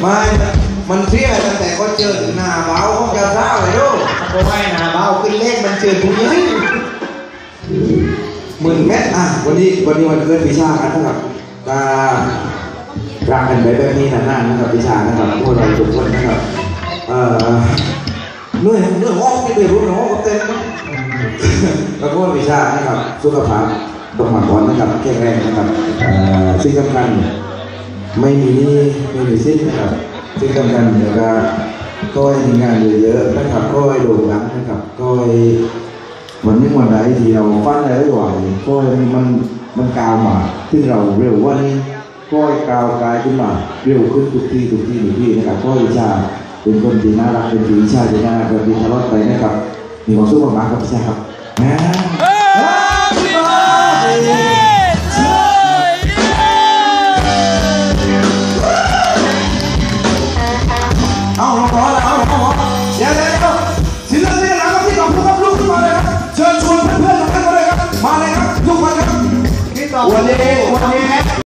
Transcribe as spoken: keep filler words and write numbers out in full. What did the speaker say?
ไม่มันเที่ยตั้งแต่ก็เจอหน้าเบาเขาจะเศร้าเลยดูเพราะไม่หน้าเบาขึ้นเลขมันเจอผู้หญิงหมื่นเม็ดอ่ะวันนี้วันนี้วันเกิดวิชากันนะครับตารักกันไปแบบนี้นานๆนะครับวิชานะครับพวกเราทุกคนนะครับเอ่อเนื่อยเนื่อยห้องที่ไปรู้นะห้องก็เต็มแล้วก็วิชานะครับสุขภาพต้องมาก่อนนะครับแข็งแรงนะครับสิ่งสำคัญไม่มีนี่ไม่มีสิ้นนะครับสิ่งสำคัญเดี๋ยวก็ก้อยมีงานเยอะๆนะครับก้อยโด่งดังนะครับก้อยวันนี้วันไหนที่เราฟังอะไรได้บ่อยก้อยมันมันกาวมาที่เราเร็วว่านี้ก้อยกาวกายขึ้นมาเร็วขึ้นทุกที่ทุกที่ทุกที่นะครับก้อยวิชาเป็นคนที่น่ารักเป็นวิชาที่น่ารักเป็นตลอดไปนะครับมีความสุขมากๆครับพี่ชายครับนะเอาขอแล้วเอาขอเดี๋ยวเดี๋ยวศิลปินนะครับที่ต่อผู้รับลูกขึ้นมาเลยครับเชิญชวนเพื่อนๆทุกท่านมาเลยครับมาเลยครับทุกคนครับวันนี้วันนี้